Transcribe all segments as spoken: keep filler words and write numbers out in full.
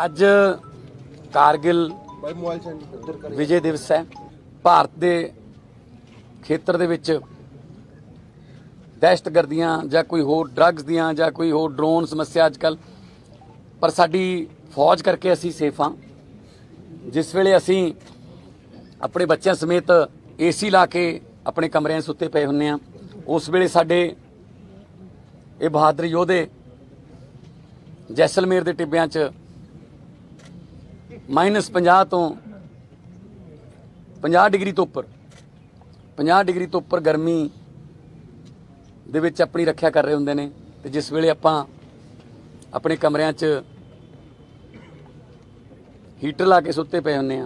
ਅੱਜ कारगिल विजय दिवस है। भारत के खेत्र दे विच दहशतगर्दियां जां कोई होर ड्रग्स दियां जां कोई होर ड्रोन समस्या अजकल, पर साडी फौज करके असी सेफ हाँ। जिस वेले असी अपने बच्चों समेत ए सी ला के अपने कमरिਆਂ सुत्ते पे हुन्ने आ, उस वेले साडे ये बहादुर योधे जैसलमेर के टिब्बियां च माइनस पंजाह तो पंजाह डिग्री तो उपर पंजाह डिग्री तो उपर गर्मी दे विच अपनी रख्या कर रहे होंदे ने। ते जिस वेले आपां अपने कमरिਆਂ च हीटर ला के सुत्ते पे हुन्ने आ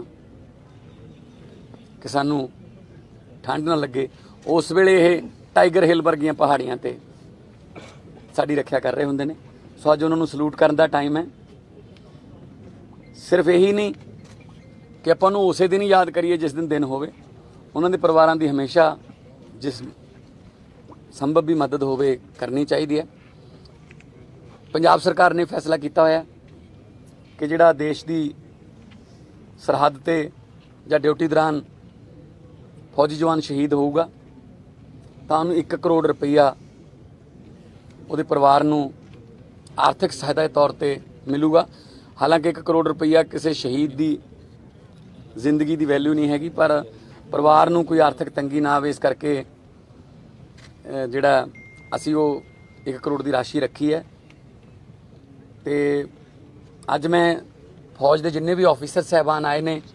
कि सानू ठंड ना लगे, उस वेले ये टाइगर हिल वर्गियां पहाड़ियां ते साडी रख्या कर रहे होंदे ने। सो अज उन्हां नूं सलूट करन दा टाइम है। सिर्फ यही नहीं कि आपां नूं उसे दिन ही याद करिए जिस दिन दिन होवे, उन्हां दे परिवारां दी हमेशा जिस संभव भी मदद होवे करनी चाहिए है। पंजाब सरकार ने फैसला किया होया कि जिहड़ा देश की सरहद ते जां ड्यूटी दौरान फौजी जवान शहीद होऊगा तां उहनूं एक करोड़ रुपया उहदे परिवार नूं आर्थिक सहायता के तौर पर मिलूगा। हालांकि एक करोड़ रुपया किसी शहीद की जिंदगी की वैल्यू नहीं हैगी, पर परिवार नूं कोई आर्थिक तंगी ना आवे, इस करके जिहड़ा असी वो एक करोड़ की राशि रखी है। तो अज मैं फौज के जिन्ने भी ऑफिसर साहबान आए ने,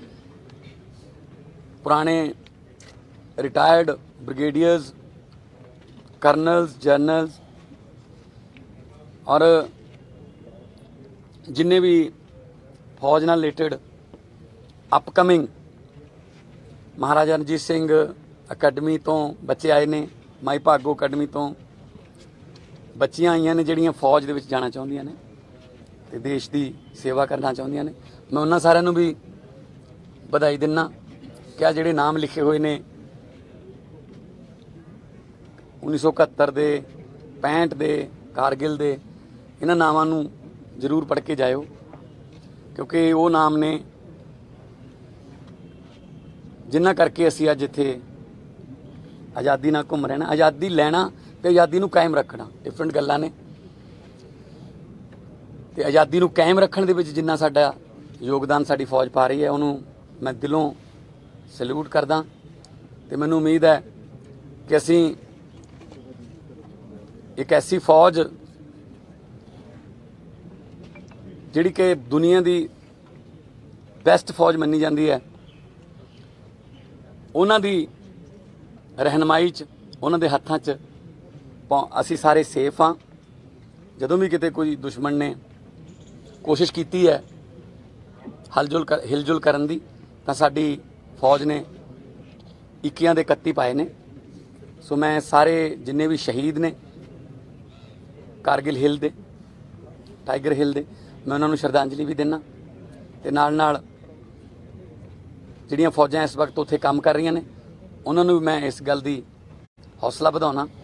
पुराने रिटायर्ड ब्रिगेडियर्स, कर्नल्स, जनरल्स और जिन्ने भी फौज नाल related upcoming Maharaja Ranjit Singh academy तो बच्चे आए ने, माई भागो अकैडमी तो बच्चियां आईयां ने जिहड़ियां फौज दे विच जाना चाहुंदियां ने ते देश की सेवा करना चाहुंदियां ने। मैं उन्हां सारिआं नूं भी बधाई दिन्ना कि आ जिहड़े नाम लिखे हुए ने उन्नीस सौ इकहत्तर दे पैंठ दे कारगिल दे, इन्हां नावां नूं जरूर पढ़ के जाओ, क्योंकि वो नाम ने जिन्ना करके असी अज इत्थे आज़ादी नाल घूम रहे हैं। आज़ादी लैना ते आज़ादी नूं कायम रखना डिफरेंट गल्लां ने। ते आज़ादी नूं कायम रखण दे विच जिन्ना साडा योगदान साडी फौज पा रही है, उहनूं मैं दिलों सैल्यूट करदा। ते मैनूं उम्मीद है कि असी एक ऐसी फौज जिहड़ी कि दुनिया की बेस्ट फौज मन्नी जाती है, उन्हां दी रहनुमाई च उन्हां दे हत्थां च असी सारे सेफ हाँ। जदों भी किते कोई दुश्मन ने कोशिश की है हलजुल कर हिलजुल करन दी, तां साडी फौज ने इक्कियां दे इकत्ती पाए ने। सो मैं सारे जिन्ने भी शहीद ने कारगिल हिल दे, टाइगर हिल दे, मैं उन्होंने श्रद्धांजलि भी देना। ते नाल नाल जिहड़ियां फौजां इस वक्त उत्थे काम कर रही ने, उन्होंने भी मैं इस गल की हौसला बढ़ाउणा